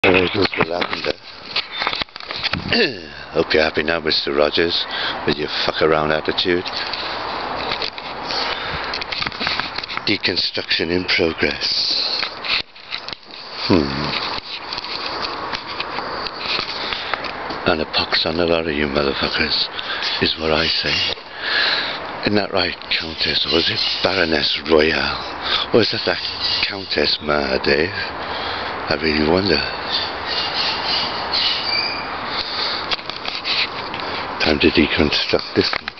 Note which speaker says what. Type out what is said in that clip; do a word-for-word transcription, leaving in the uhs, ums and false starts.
Speaker 1: Alright, goes the lavender. Hope you're happy now, Mister Rogers, with your fuck around attitude. Deconstruction in progress. Hmm. And a pox on a lot of you motherfuckers, is what I say. Isn't that right, Countess? Or was it Baroness Royale? Or is that that Countess mad, Dave? I really wonder. Time to deconstruct this one.